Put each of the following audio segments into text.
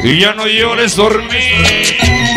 Y ya no llores, dormir.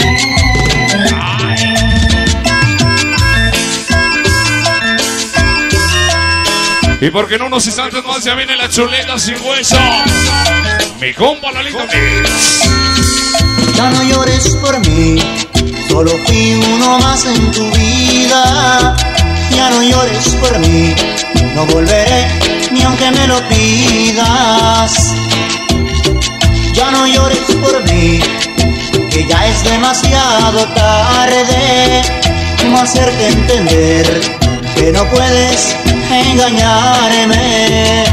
Y porque en unos instantes más ya viene la chuleta sin hueso. Mi compa Lalito Mix. Ya no llores por mí, solo fui uno más en tu vida. Ya no llores por mí, no volveré ni aunque me lo pidas. Ya no llores por mí, que ya es demasiado tarde. ¿Cómo hacerte entender que no puedes engañarme?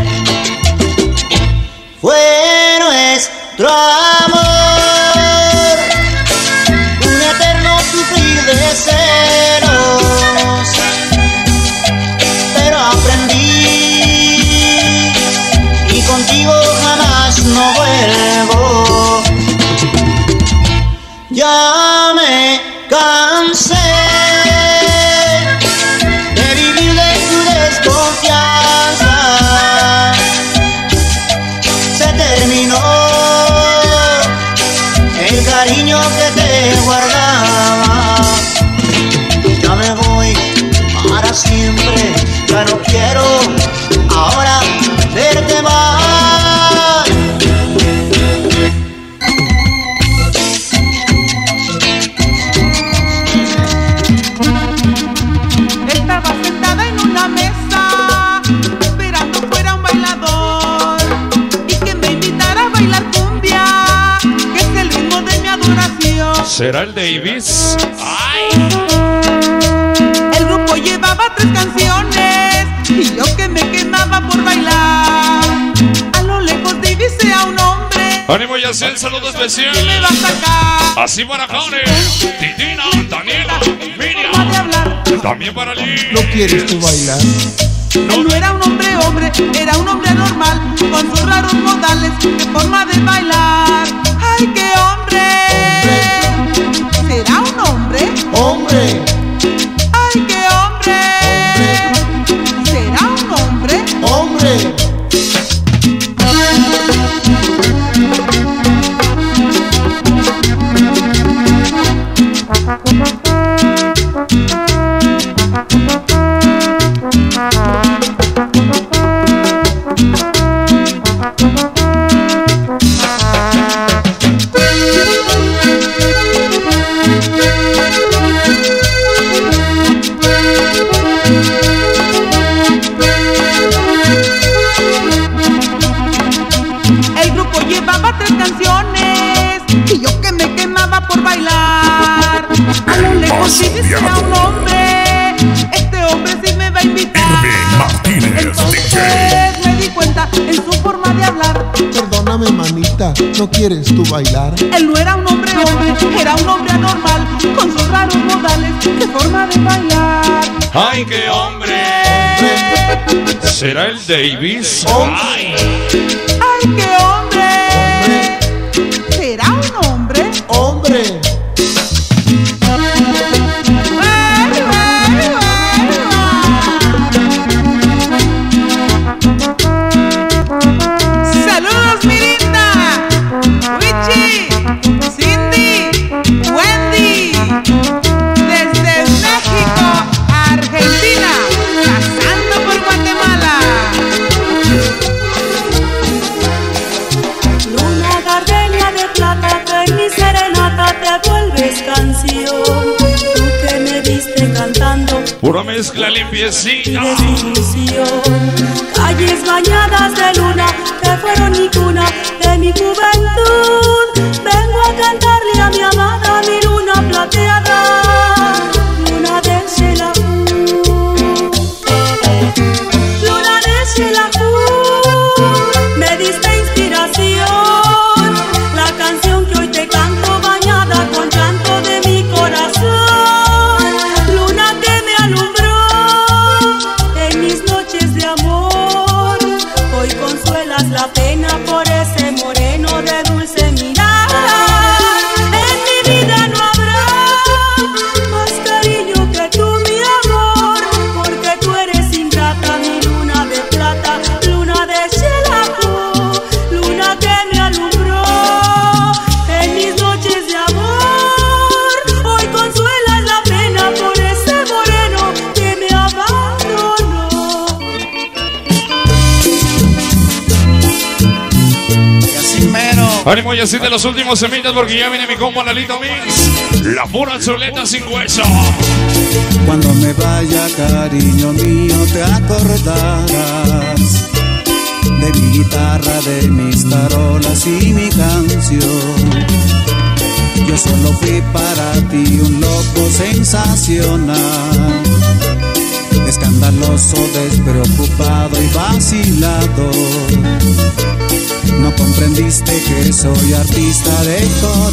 Fue nuestro amor un eterno sufrir de celos, pero aprendí y contigo jamás no vuelvo. Ya me cansé de vivir de tu desconfianza. Se terminó el cariño que te guardaba. Ya me voy para siempre, ya no quiero ahora verte más. Estaba sentada en una mesa esperando fuera un bailador y que me invitara a bailar cumbia, que es el ritmo de mi adoración. ¿Será el Davis? ¡Ay! El grupo llevaba 3 canciones y yo que me quemaba por bailar. A lo lejos divisé a un hombre. ¡Ánimo, Yacel! ¡Saludo especial! ¿Qué me va a sacar? Así para Jaune, Titina, Daniela, Forma de Miriam. hablar. También para Lee. ¿No quieres tú bailar? Él no era un hombre, era un hombre anormal, con sus raros modales, de forma de bailar. ¡Ay, qué hombre! ¿Será un hombre? ¡Hombre! ¡Ay, qué hombre! ¿Será un hombre? ¡Hombre! El grupo llevaba 3 canciones y yo que me quemaba por bailar. A lo lejos sí decía un hombre, este hombre sí me va a invitar. Entonces me di cuenta en su forma de hablar. Perdóname, manita, ¿no quieres tú bailar? Él no era un hombre, era un hombre anormal, con sus raros modales, de forma de bailar. ¡Ay, qué hombre! ¿Será el Davis? ¡Ay! ¡Ay, qué hombre! ¿Será un hombre? ¡Hombre! ¡Saludos, Mirinda! ¡Wichi! ¡Cindy! ¡Wendy! Desde México a Argentina, pasando por Guatemala. Luna gardenia de plata, que en mi serenata te vuelves canción. Tú que me viste cantando Pura mezcla limpiecita. desilusión. Calles bañadas de luna, que fueron mi cuna de mi juventud. Vengo a cantarle a mi amada, mi luna plateada, luna de Xelajú. Luna de Xelajú, me diste inspiración. La canción que hoy te canto, bañada con llanto de mi corazón. Luna que me alumbró en mis noches de amor. Hoy consuelas la pena por ese moreno de dulce mirada. En mi vida no habrá más cariño que tú, mi amor, porque tú eres ingrata, mi luna de plata, luna de Xelajú, luna que me alumbró Ánimo y así de los últimos semitas porque ya viene mi compa Lalito Mix. La pura chuleta sin hueso. Cuando me vaya, cariño mío, te acordarás de mi guitarra, de mis tarolas y mi canción. Yo solo fui para ti un loco sensacional, escandaloso, despreocupado y vacilado. No comprendiste que soy artista de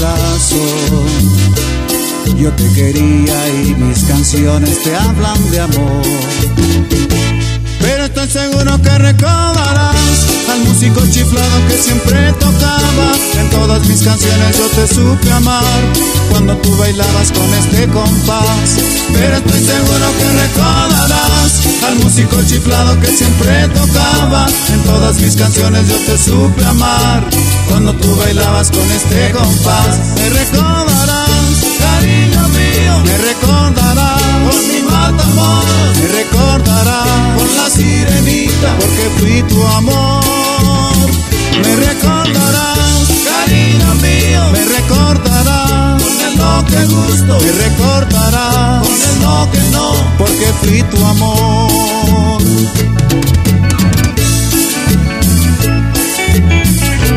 corazón. Yo te quería y mis canciones te hablan de amor. Pero estoy seguro que recordarás al músico chiflado que siempre tocaba. En todas mis canciones yo te supe amar cuando tú bailabas con este compás. Pero estoy seguro que recordarás al músico chiflado que siempre tocaba. En todas mis canciones yo te supe amar cuando tú bailabas con este compás. Me recordarás, cariño mío, me recordarás con mi Matamoros, me recordarás con la Sirenita, porque fui tu amor. Me recordarás, cariño mío, me recordarás con el no que gusto, me recordarás con el no que no, porque fui tu amor.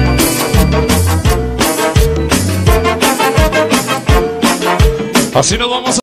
Así nos